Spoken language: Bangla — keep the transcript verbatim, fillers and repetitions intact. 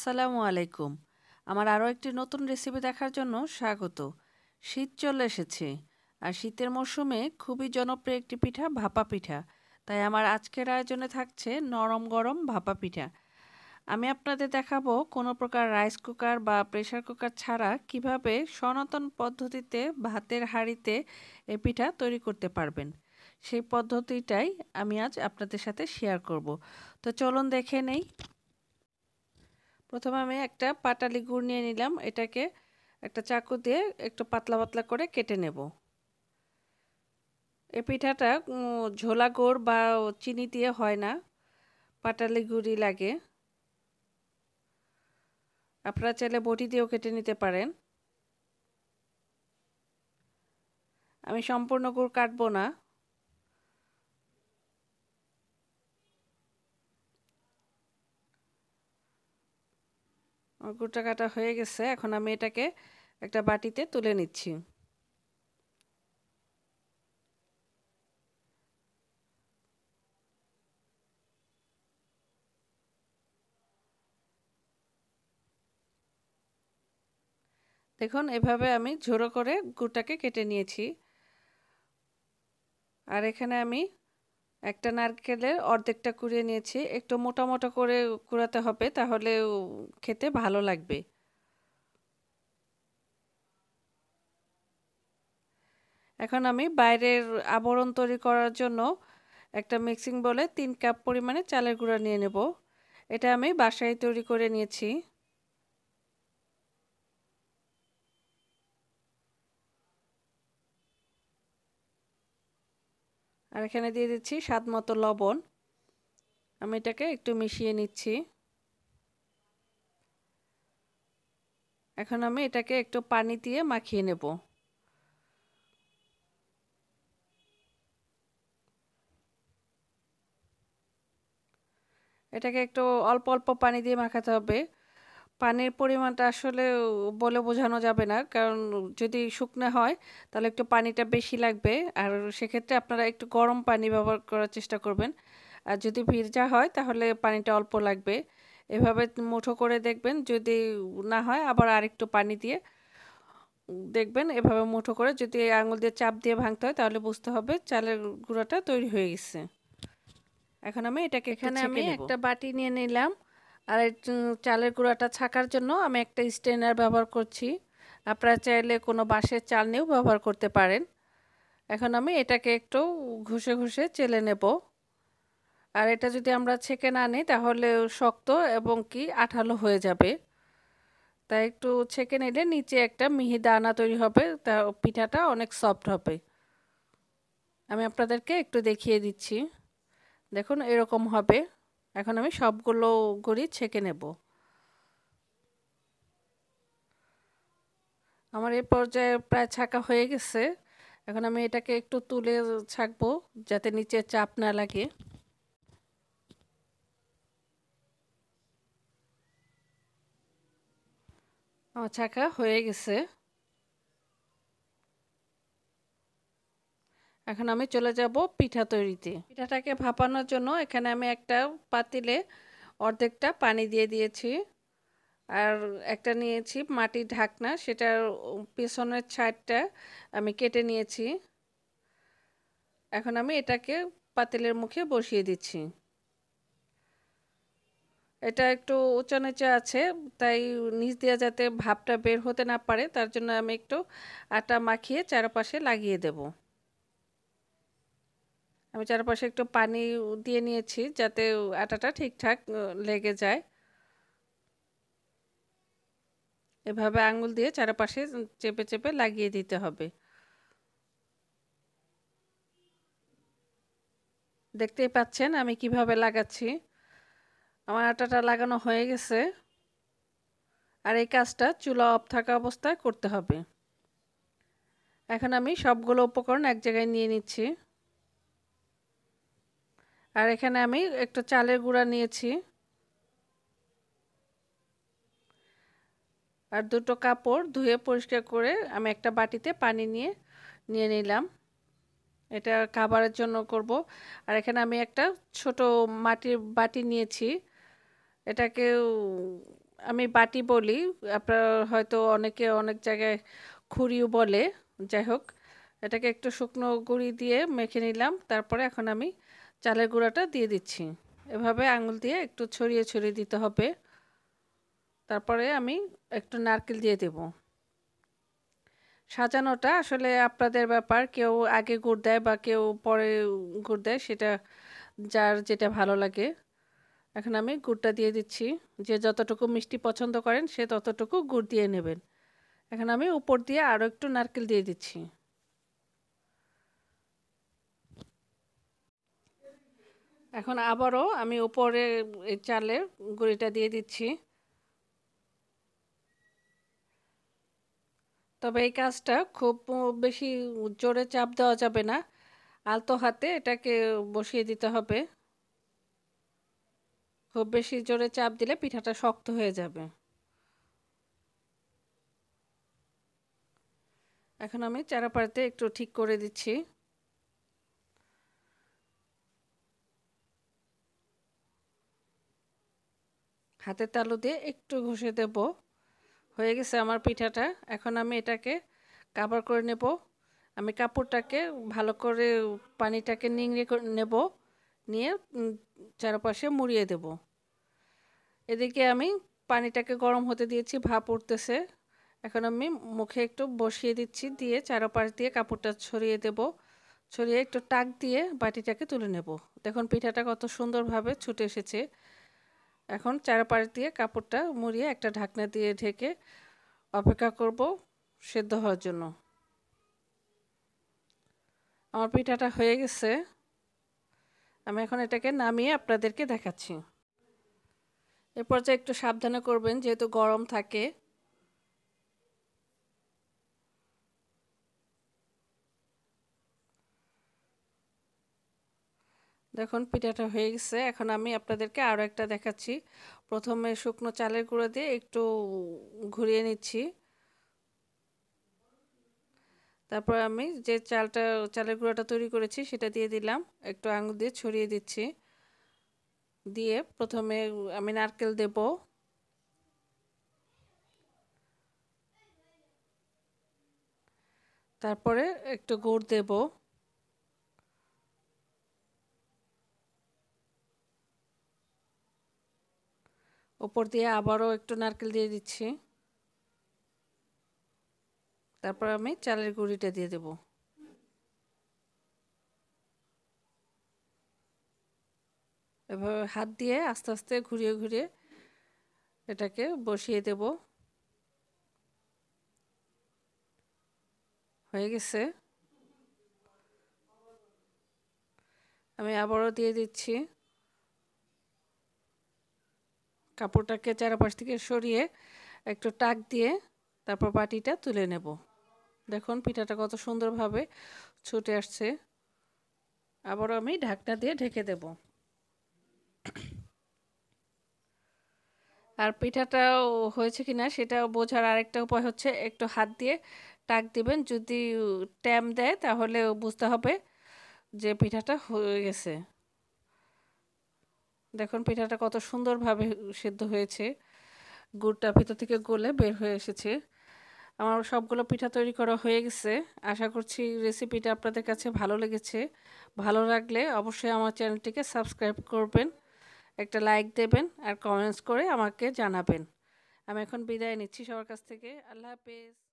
আসসালামু আলাইকুম। আমার আরও একটি নতুন রেসিপি দেখার জন্য স্বাগত। শীত চলে এসেছে আর শীতের মরশুমে খুবই জনপ্রিয় একটি পিঠা ভাপা পিঠা। তাই আমার আজকের আয়োজনে থাকছে নরম গরম ভাপা পিঠা। আমি আপনাদের দেখাবো কোনো প্রকার রাইস কুকার বা প্রেসার কুকার ছাড়া কিভাবে সনাতন পদ্ধতিতে ভাতের হাঁড়িতে এই পিঠা তৈরি করতে পারবেন। সেই পদ্ধতিটাই আমি আজ আপনাদের সাথে শেয়ার করব। তো চলুন দেখে নেই। প্রথমে আমি একটা পাটালি গুড় নিয়ে নিলাম, এটাকে একটা চাকু দিয়ে একটু পাতলা পাতলা করে কেটে নেব। এই পিঠাটা উম, ঝোলা গুড় বা চিনি দিয়ে হয় না, পাটালি গুড়ই লাগে। আপনারা চাইলে বটি দিয়েও কেটে নিতে পারেন। আমি সম্পূর্ণ গুড় কাটবো না। আমার গুড়টা কাটা হয়ে গেছে, এখন আমি এটাকে একটা বাটিতে তুলে নিচ্ছি। দেখুন এভাবে আমি ঝোড়ো করে গুড়টাকে কেটে নিয়েছি। আর এখানে আমি একটা নারকেলের অর্ধেকটা কুড়িয়ে নিয়েছি। একটু মোটা মোটা করে কুড়াতে হবে, তাহলে খেতে ভালো লাগবে। এখন আমি বাইরের আবরণ তৈরি করার জন্য একটা মিক্সিং বলে তিন কাপ পরিমাণে চালের গুঁড়া নিয়ে নেব। এটা আমি বাসায় তৈরি করে নিয়েছি। আর এখানে দিয়ে দিচ্ছি স্বাদ মতো লবণ। আমি এটাকে একটু মিশিয়ে নিচ্ছি। এখন আমি এটাকে একটু পানি দিয়ে মাখিয়ে নেব। এটাকে একটু অল্প অল্প পানি দিয়ে মাখাতে হবে। পানির পরিমাণটা আসলে বলে বোঝানো যাবে না, কারণ যদি শুকনো হয় তাহলে একটু পানিটা বেশি লাগবে। আর সেক্ষেত্রে আপনারা একটু গরম পানি ব্যবহার করার চেষ্টা করবেন। আর যদি ভিজা হয় তাহলে পানিটা অল্প লাগবে। এভাবে মুঠো করে দেখবেন, যদি না হয় আবার আরেকটু পানি দিয়ে দেখবেন। এভাবে মুঠো করে যদি আঙুল দিয়ে চাপ দিয়ে ভাঙতে হয় তাহলে বুঝতে হবে চালের গুঁড়াটা তৈরি হয়ে গেছে। এখন আমি এটাকে এখানে আমি একটা বাটি নিয়ে নিলাম। আর একটু চালের গুঁড়াটা ছাকার জন্য আমি একটা স্ট্রেনার ব্যবহার করছি। আপনারা চাইলে কোনো বাঁশের চালনিও ব্যবহার করতে পারেন। এখন আমি এটাকে একটু ঘষে ঘষে চেলে নেব। আর এটা যদি আমরা ছেঁকে না নিই তাহলে শক্ত এবং কি আঠালো হয়ে যাবে। তাই একটু ছেঁকে নিলে নিচে একটা মিহি দানা তৈরি হবে, তা পিঠাটা অনেক সফট হবে। আমি আপনাদেরকে একটু দেখিয়ে দিচ্ছি। দেখুন এরকম হবে। এখন আমি সবগুলো গুঁড়ি ছেঁকে নেব। আমার এই পর্যায়ে প্রায় ছাঁকা হয়ে গেছে। এখন আমি এটাকে একটু তুলে ছাঁকবো, যাতে নিচে চাপ না লাগে। আমার ছাঁকা হয়ে গেছে। এখন আমি চলে যাব পিঠা তৈরিতে। পিঠাটাকে ভাপানোর জন্য এখানে আমি একটা পাতিলে অর্ধেকটা পানি দিয়ে দিয়েছি। আর একটা নিয়েছি মাটির ঢাকনা, সেটার পেছনের ছাইডটা আমি কেটে নিয়েছি। এখন আমি এটাকে পাতিলের মুখে বসিয়ে দিচ্ছি। এটা একটু উঁচা নিচে আছে, তাই নিচ দিয়ে যাতে ভাপটা বের হতে না পারে তার জন্য আমি একটু আটা মাখিয়ে চারপাশে লাগিয়ে দেব। আমি চারপাশে একটু পানি দিয়ে নিয়েছি যাতে আটাটা ঠিকঠাক লেগে যায়। এভাবে আঙ্গুল দিয়ে চারপাশে চেপে চেপে লাগিয়ে দিতে হবে। দেখতেই পাচ্ছেন আমি কিভাবে লাগাচ্ছি। আমার আটাটা লাগানো হয়ে গেছে। আর এই কাজটা চুলা অফ থাকা অবস্থায় করতে হবে। এখন আমি সবগুলো উপকরণ এক জায়গায় নিয়ে নিচ্ছি। আর এখানে আমি একটু চালের গুঁড়া নিয়েছি আর দুটো কাপড় ধুয়ে পরিষ্কার করে আমি একটা বাটিতে পানি নিয়ে নিয়ে নিলাম। এটা খাবারের জন্য করব। আর এখানে আমি একটা ছোট মাটির বাটি নিয়েছি। এটাকে আমি বাটি বলি, আপনার হয়তো অনেকে অনেক জায়গায় খুরিও বলে। যাই হোক, এটাকে একটু শুকনো গুঁড়ি দিয়ে মেখে নিলাম। তারপরে এখন আমি চালের গুঁড়াটা দিয়ে দিচ্ছি। এভাবে আঙুল দিয়ে একটু ছড়িয়ে ছড়িয়ে দিতে হবে। তারপরে আমি একটু নারকেল দিয়ে দেব। সাজানোটা আসলে আপনাদের ব্যাপার, কেউ আগে গুড় দেয় বা কেউ পরে গুড় দেয়, সেটা যার যেটা ভালো লাগে। এখন আমি গুড়টা দিয়ে দিচ্ছি। যে যতটুকু মিষ্টি পছন্দ করেন সে ততটুকু গুড় দিয়ে নেবেন। এখন আমি উপর দিয়ে আরও একটু নারকেল দিয়ে দিচ্ছি। এখন আবারও আমি উপরে এই চালের গুঁড়িটা দিয়ে দিচ্ছি। তবে এই কাজটা খুব বেশি জোরে চাপ দেওয়া যাবে না, আলতো হাতে এটাকে বসিয়ে দিতে হবে। খুব বেশি জোরে চাপ দিলে পিঠাটা শক্ত হয়ে যাবে। এখন আমি চারাপাড়াতে একটু ঠিক করে দিচ্ছি। হাতের তালু দিয়ে একটু ঘষে দেব। হয়ে গেছে আমার পিঠাটা। এখন আমি এটাকে কাভার করে নেব। আমি কাপড়টাকে ভালো করে পানিটাকে নিংড়ে নেব, নিয়ে চারপাশে মুড়িয়ে দেব। এদিকে আমি পানিটাকে গরম হতে দিয়েছি, ভাপ উঠতেছে। এখন আমি মুখে একটু বসিয়ে দিচ্ছি, দিয়ে চারপাশ দিয়ে কাপড়টা ছড়িয়ে দেব। ছড়িয়ে একটু টাক দিয়ে বাটিটাকে তুলে নেব। দেখুন পিঠাটা কত সুন্দরভাবে ছুটে এসেছে। এখন চারপাশ দিয়ে কাপড়টা মুড়িয়ে একটা ঢাকনা দিয়ে ঢেকে অপেক্ষা করব সেদ্ধ হওয়ার জন্য। আমার পিঠাটা হয়ে গেছে। আমি এখন এটাকে নামিয়ে আপনাদেরকে দেখাচ্ছি। এ পর্যায়ে একটু সাবধানে করবেন, যেহেতু গরম থাকে। দেখুন পিঠাটা হয়ে গেছে। এখন আমি আপনাদেরকে আরও একটা দেখাচ্ছি। প্রথমে শুকনো চালের গুঁড়ো দিয়ে একটু ঘুরিয়ে নিচ্ছি। তারপর আমি যে চালটা চালের গুঁড়োটা তৈরি করেছি সেটা দিয়ে দিলাম, একটু আঙুল দিয়ে ছড়িয়ে দিচ্ছি। দিয়ে প্রথমে আমি নারকেল দেব। তারপরে একটু গুড় দেব। উপর দিয়ে আবারও একটু নারকেল দিয়ে দিচ্ছি। তারপর আমি চালের গুঁড়িটা দিয়ে দেব। এভাবে হাত দিয়ে আস্তে আস্তে ঘুরিয়ে ঘুরিয়ে এটাকে বসিয়ে দেব। হয়ে গেছে। আমি আবারও দিয়ে দিচ্ছি। কাপড়টাকে চারপাশ থেকে সরিয়ে একটু টাক দিয়ে তারপর বাটিটা তুলে নেব। দেখুন পিঠাটা কত সুন্দরভাবে ছুটে আসছে। আবারও আমি ঢাকনা দিয়ে ঢেকে দেব। আর পিঠাটাও হয়েছে কিনা সেটা বোঝার আরেকটা উপায় হচ্ছে একটু হাত দিয়ে টাক দিবেন। যদি ট্যাম দেয় তাহলে বুঝতে হবে যে পিঠাটা হয়ে গেছে। দেখুন পিঠাটা কত সুন্দরভাবে সেদ্ধ হয়েছে, গুড়টা ভিতর থেকে গলে বের হয়ে এসেছে। আমার সবগুলো পিঠা তৈরি করা হয়ে গেছে। আশা করছি রেসিপিটা আপনাদের কাছে ভালো লেগেছে। ভালো লাগলে অবশ্যই আমার চ্যানেলটিকে সাবস্ক্রাইব করবেন, একটা লাইক দেবেন আর কমেন্টস করে আমাকে জানাবেন। আমি এখন বিদায় নিচ্ছি সবার কাছ থেকে। আল্লাহ হাফেজ।